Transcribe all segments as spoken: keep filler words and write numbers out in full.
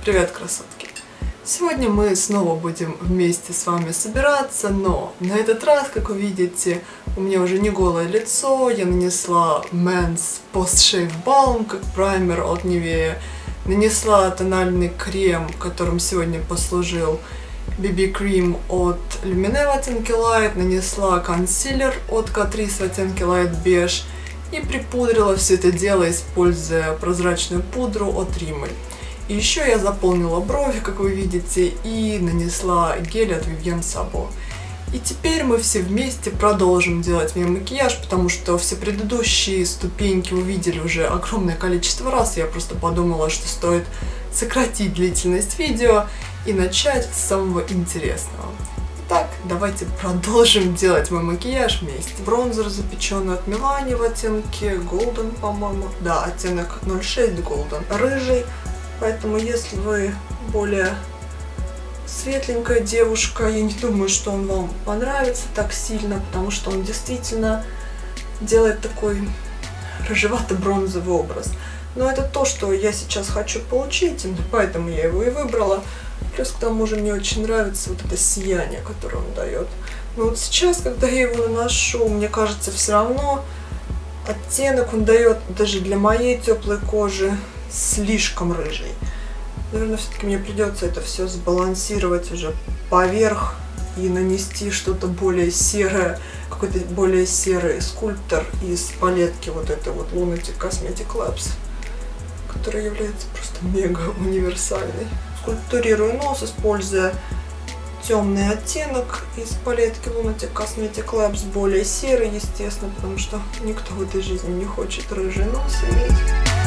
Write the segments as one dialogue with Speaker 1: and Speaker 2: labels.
Speaker 1: Привет, красотки! Сегодня мы снова будем вместе с вами собираться, но на этот раз, как вы видите, у меня уже не голое лицо, я нанесла Men's Post Shave Balm, как праймер от Nivea, нанесла тональный крем, которым сегодня послужил би би-крем от Lumineux в оттенке Light, нанесла консилер от Catrice в оттенке Light Beige и припудрила все это дело, используя прозрачную пудру от Rimmel. И еще я заполнила брови, как вы видите, и нанесла гель от Vivienne Sabo. И теперь мы все вместе продолжим делать мне макияж, потому что все предыдущие ступеньки вы видели уже огромное количество раз. Я просто подумала, что стоит сократить длительность видео и начать с самого интересного. Итак, давайте продолжим делать мой макияж вместе. Бронзер запеченный от Milani в оттенке Golden, по-моему. Да, оттенок ноль шесть Golden. Рыжий. Поэтому, если вы более светленькая девушка, я не думаю, что он вам понравится так сильно, потому что он действительно делает такой рыжевато-бронзовый образ. Но это то, что я сейчас хочу получить, поэтому я его и выбрала. Плюс к тому же мне очень нравится вот это сияние, которое он дает. Но вот сейчас, когда я его наношу, мне кажется, все равно оттенок он дает даже для моей теплой кожи слишком рыжий. Наверное, все-таки мне придется это все сбалансировать уже поверх и нанести что-то более серое, какой-то более серый скульптор из палетки вот этой вот Lunatic Cosmetic Labs, которая является просто мега универсальной. Скульптурирую нос, используя темный оттенок из палетки Lunatic Cosmetic Labs, более серый, естественно, потому что никто в этой жизни не хочет рыжий нос иметь.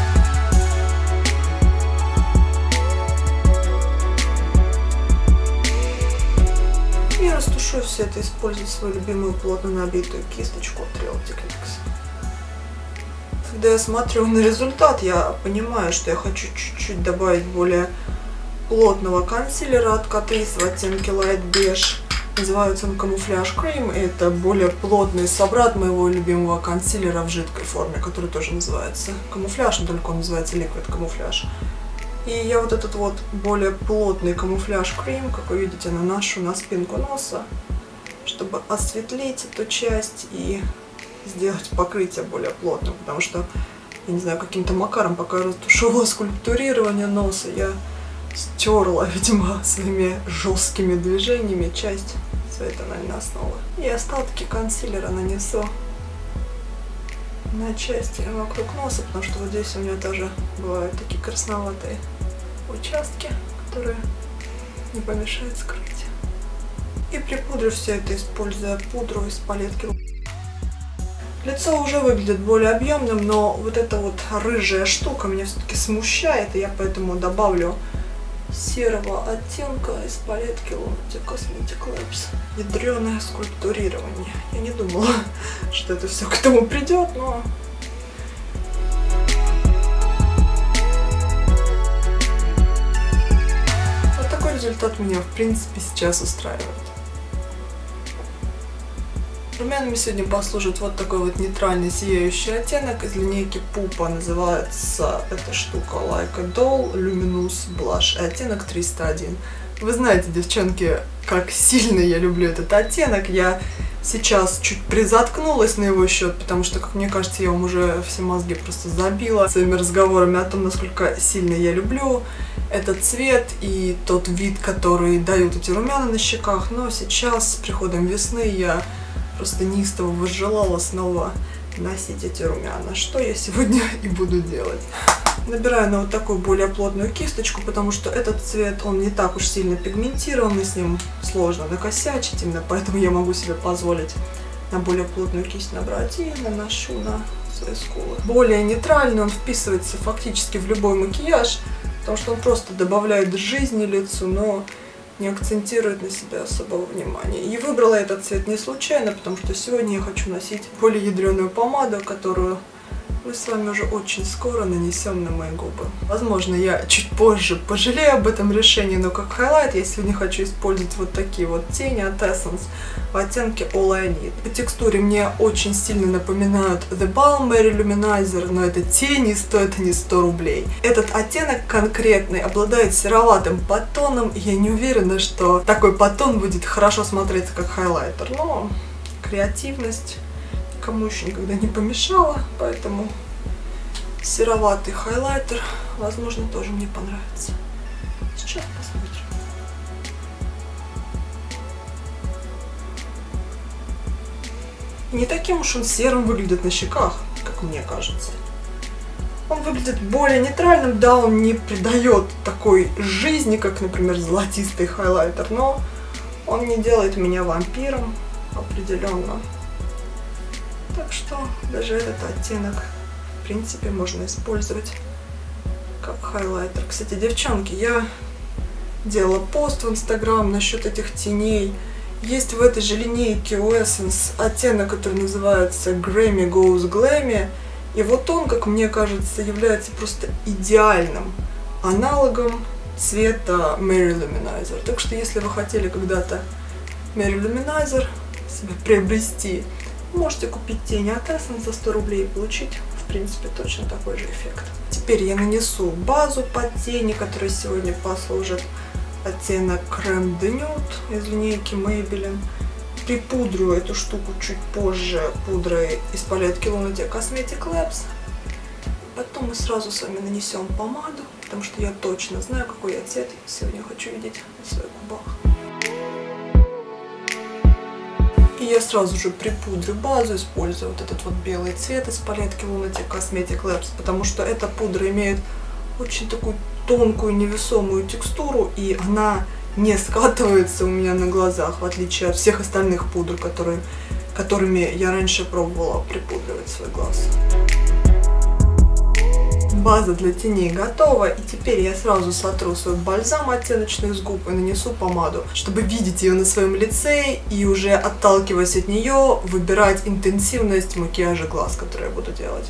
Speaker 1: Я растушую все это, используя свою любимую плотно набитую кисточку от Real Techniques. Когда я смотрю на результат, я понимаю, что я хочу чуть-чуть добавить более плотного консилера от Catrice в оттенке Light Beige. Называется он Camouflage Cream. Это более плотный собрат моего любимого консилера в жидкой форме, который тоже называется Camouflage, но только он называется Liquid Camouflage. И я вот этот вот более плотный камуфляж крем, как вы видите, наношу на спинку носа, чтобы осветлить эту часть и сделать покрытие более плотным, потому что, я не знаю, каким-то макаром, пока я растушевала скульптурирование носа, я стерла, видимо, своими жесткими движениями часть своей тональной основы. И остатки консилера нанесу на части вокруг носа, потому что вот здесь у меня тоже бывают такие красноватые участки, которые не помешают скрыть. И припудрю все это, используя пудру из палетки. Лицо уже выглядит более объемным, но вот эта вот рыжая штука меня все-таки смущает, и я поэтому добавлю серого оттенка из палетки Lunatic Cosmetic Labs. Ядреное скульптурирование. Я не думала, что это все к этому придет, но... Вот такой результат меня, в принципе, сейчас устраивает. Румянами сегодня послужит вот такой вот нейтральный сияющий оттенок из линейки Pupa. Называется эта штука Like a Doll Luminous Blush. И оттенок триста один. Вы знаете, девчонки, как сильно я люблю этот оттенок. Я сейчас чуть призаткнулась на его счет, потому что, как мне кажется, я вам уже все мозги просто забила своими разговорами о том, насколько сильно я люблю этот цвет и тот вид, который дают эти румяна на щеках. Но сейчас, с приходом весны, я просто неистово возжелала снова носить эти румяна, что я сегодня и буду делать. Набираю на вот такую более плотную кисточку, потому что этот цвет, он не так уж сильно пигментированный, с ним сложно накосячить, именно поэтому я могу себе позволить на более плотную кисть набрать и наношу на свои скулы. Более нейтральный, он вписывается фактически в любой макияж, потому что он просто добавляет жизни лицу, но не акцентирует на себя особого внимания. И выбрала этот цвет не случайно, потому что сегодня я хочу носить более ядреную помаду, которую мы с вами уже очень скоро нанесем на мои губы. Возможно, я чуть позже пожалею об этом решении, но как хайлайт я сегодня хочу использовать вот такие вот тени от Essence в оттенке All I Need. По текстуре мне очень сильно напоминают The Balm Berry Luminizer, но это тени, стоят они сто рублей. Этот оттенок конкретный обладает сероватым подтоном, и я не уверена, что такой подтон будет хорошо смотреться как хайлайтер, но креативность кому еще никогда не помешала, поэтому сероватый хайлайтер, возможно, тоже мне понравится. Сейчас посмотрим. Не таким уж он серым выглядит на щеках, как мне кажется. Он выглядит более нейтральным, да, он не придает такой жизни, как, например, золотистый хайлайтер, но он не делает меня вампиром определенно. Так что даже этот оттенок, в принципе, можно использовать как хайлайтер. Кстати, девчонки, я делала пост в Инстаграм насчет этих теней. Есть в этой же линейке у Essence оттенок, который называется Grammy Goes Glammy. И вот он, как мне кажется, является просто идеальным аналогом цвета Berry Luminizer. Так что, если вы хотели когда-то Berry Luminizer себе приобрести, можете купить тени от Essence за сто рублей и получить, в принципе, точно такой же эффект. Теперь я нанесу базу под тени, которая сегодня послужит оттенок Creme de Nude из линейки Maybelline. Припудрю эту штуку чуть позже пудрой из палетки Lunatic Cosmetic Labs. Потом мы сразу с вами нанесем помаду, потому что я точно знаю, какой я цвет сегодня хочу видеть на своих губах. И я сразу же припудрю базу, использую вот этот вот белый цвет из палетки Lunatic Cosmetic Labs, потому что эта пудра имеет очень такую тонкую невесомую текстуру, и она не скатывается у меня на глазах, в отличие от всех остальных пудр, которые, которыми я раньше пробовала припудривать свой глаз. База для теней готова, и теперь я сразу сотру свой бальзам оттеночный с губ и нанесу помаду, чтобы видеть ее на своем лице и уже отталкиваясь от нее выбирать интенсивность макияжа глаз, который я буду делать.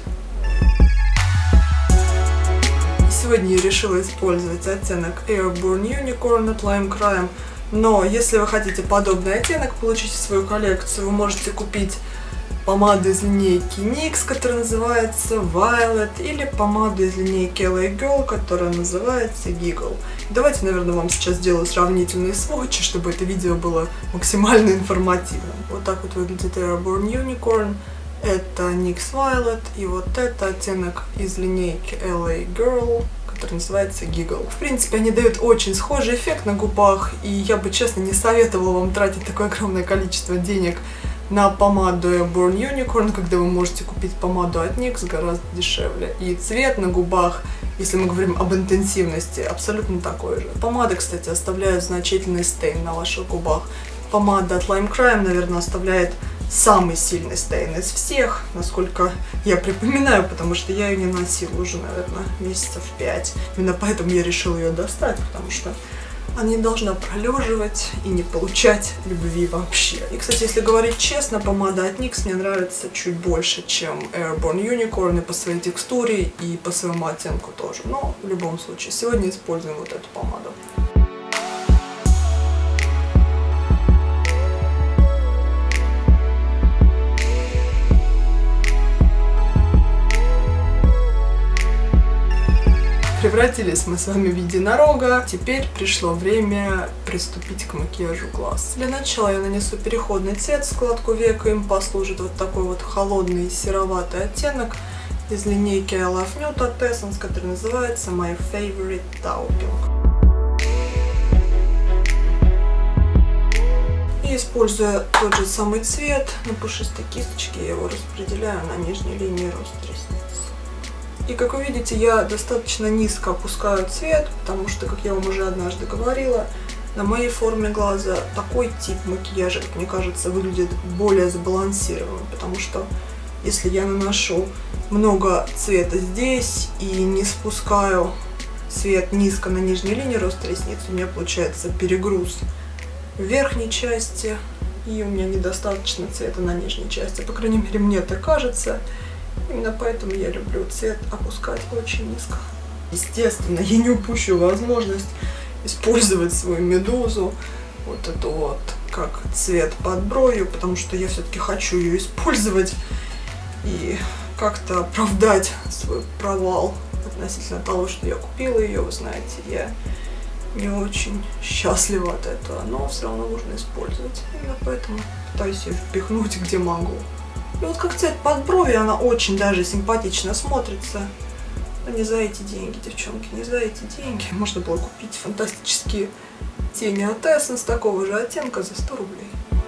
Speaker 1: Сегодня я решила использовать оттенок Airborne Unicorn от Lime Crime, но если вы хотите подобный оттенок получить в свою коллекцию, вы можете купить помаду из линейки никс, которая называется Violet, или помаду из линейки эл эй Girl, которая называется Giggle. Давайте, наверное, вам сейчас сделаю сравнительные сводчи, чтобы это видео было максимально информативным. Вот так вот выглядит Airborne Unicorn, это никс Violet, и вот это оттенок из линейки эл эй Girl, который называется Giggle. В принципе, они дают очень схожий эффект на губах, и я бы, честно, не советовала вам тратить такое огромное количество денег на помаду Airborne Unicorn, когда вы можете купить помаду от никс гораздо дешевле. И цвет на губах, если мы говорим об интенсивности, абсолютно такой же. Помада, кстати, оставляет значительный стейн на ваших губах. Помада от Lime Crime, наверное, оставляет самый сильный стейн из всех, насколько я припоминаю, потому что я ее не носила уже, наверное, месяцев пять. Именно поэтому я решила ее достать, потому что она не должна пролеживать и не получать любви вообще. И, кстати, если говорить честно, помада от никс мне нравится чуть больше, чем Airborne Unicorn, и по своей текстуре, и по своему оттенку тоже. Но в любом случае, сегодня используем вот эту помаду. Превратились мы с вами в единорога. Теперь пришло время приступить к макияжу глаз. Для начала я нанесу переходный цвет в складку века. Им послужит вот такой вот холодный сероватый оттенок из линейки I Love Nude от Essence, который называется My Favorite Tauping. И используя тот же самый цвет на пушистой кисточке, я его распределяю на нижней линии роста ресниц. И, как вы видите, я достаточно низко опускаю цвет, потому что, как я вам уже однажды говорила, на моей форме глаза такой тип макияжа, как мне кажется, выглядит более сбалансированным, потому что если я наношу много цвета здесь и не спускаю цвет низко на нижней линии роста ресниц, у меня получается перегруз в верхней части, и у меня недостаточно цвета на нижней части, по крайней мере, мне так кажется. Именно поэтому я люблю цвет опускать очень низко. Естественно, я не упущу возможность использовать свою медузу, вот эту вот, как цвет под бровью, потому что я все-таки хочу ее использовать и как-то оправдать свой провал относительно того, что я купила ее. Вы знаете, я не очень счастлива от этого, но все равно нужно использовать. Именно поэтому пытаюсь ее впихнуть где могу. И вот как цвет под брови, она очень даже симпатично смотрится. Но не за эти деньги, девчонки, не за эти деньги. Можно было купить фантастические тени от Essence такого же оттенка за сто рублей.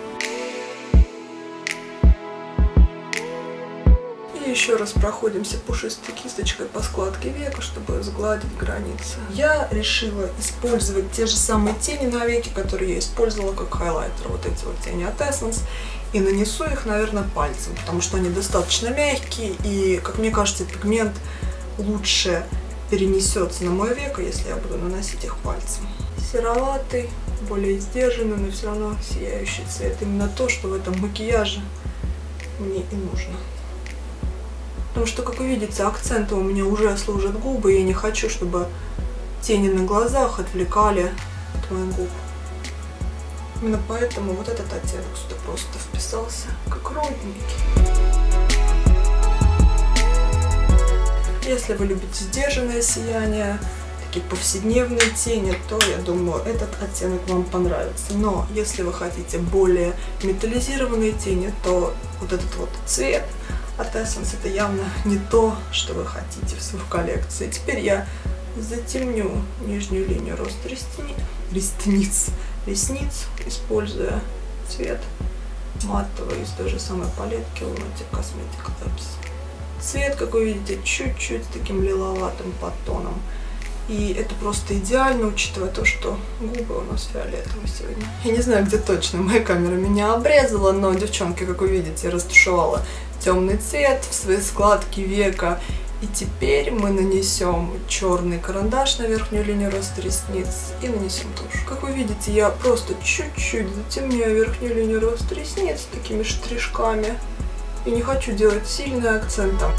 Speaker 1: И еще раз проходимся пушистой кисточкой по складке века, чтобы сгладить границы. Я решила использовать те же самые тени на веке, которые я использовала как хайлайтер. Вот эти вот тени от Essence. И нанесу их, наверное, пальцем, потому что они достаточно мягкие, и, как мне кажется, пигмент лучше перенесется на мое веко, если я буду наносить их пальцем. Сероватый, более сдержанный, но все равно сияющий цвет. Именно то, что в этом макияже мне и нужно. Потому что, как вы видите, акцентом у меня уже служат губы, и я не хочу, чтобы тени на глазах отвлекали от моих губ. Именно поэтому вот этот оттенок сюда просто вписался, как родненький. Если вы любите сдержанное сияние, такие повседневные тени, то, я думаю, этот оттенок вам понравится. Но если вы хотите более металлизированные тени, то вот этот вот цвет от Essence это явно не то, что вы хотите в свою коллекцию. Теперь я затемню нижнюю линию роста ресниц, ресниц, ресниц, используя цвет матовый из той же самой палетки Lunatic Cosmetic Labs. Цвет, как вы видите, чуть-чуть с таким лиловатым подтоном. И это просто идеально, учитывая то, что губы у нас фиолетовые сегодня. Я не знаю, где точно моя камера меня обрезала, но, девчонки, как вы видите, я растушевала темный цвет в свои складки века. И теперь мы нанесем черный карандаш на верхнюю линию роста ресниц и нанесем тушь. Как вы видите, я просто чуть-чуть затемняю верхнюю линию роста ресниц такими штришками. И не хочу делать сильный акцент там.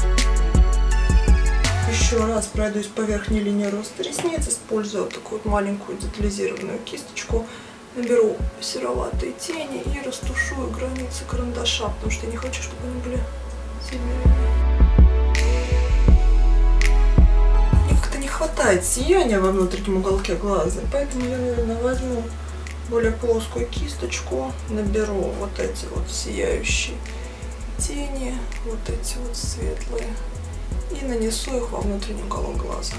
Speaker 1: Еще раз пройдусь по верхней линии роста ресниц, используя вот такую вот маленькую детализированную кисточку. Наберу сероватые тени и растушую границы карандаша, потому что я не хочу, чтобы они были сильно видны. Мне как-то не хватает сияния во внутреннем уголке глаза, поэтому я, наверное, возьму более плоскую кисточку, наберу вот эти вот сияющие тени, вот эти вот светлые, и нанесу их во внутренний уголок глаза.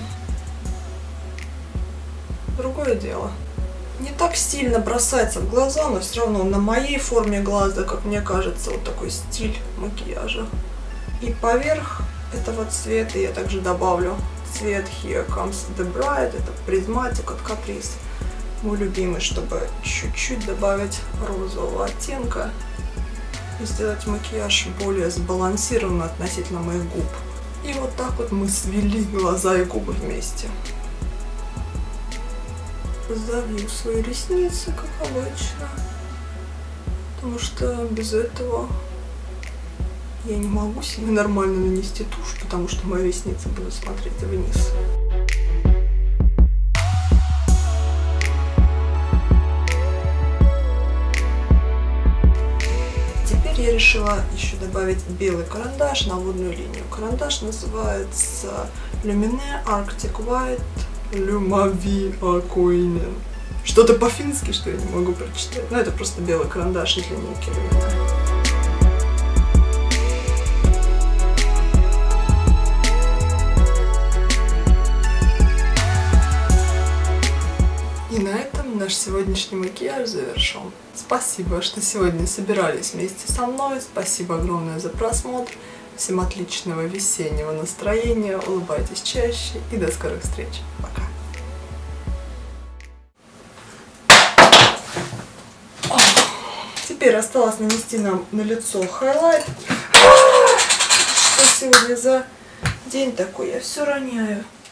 Speaker 1: Другое дело. Не так сильно бросается в глаза, но все равно на моей форме глаза, как мне кажется, вот такой стиль макияжа. И поверх этого цвета я также добавлю цвет Here Comes the Bride, это призматик от Catrice, мой любимый, чтобы чуть-чуть добавить розового оттенка и сделать макияж более сбалансированным относительно моих губ. И вот так вот мы свели глаза и губы вместе. Завью свои ресницы, как обычно, потому что без этого я не могу себе нормально нанести тушь, потому что мои ресницы будут смотреть вниз. Я решила еще добавить белый карандаш на водную линию. Карандаш называется Lumine Arctic White Lumavi Aquinen. Что-то по-фински, что я не могу прочитать. Но это просто белый карандаш из линейки Lumine. И на этом наш сегодняшний макияж завершен. Спасибо, что сегодня собирались вместе со мной. Спасибо огромное за просмотр. Всем отличного весеннего настроения. Улыбайтесь чаще и до скорых встреч. Пока. Теперь осталось нанести нам на лицо хайлайт. Что сегодня за день такой? Я все роняю.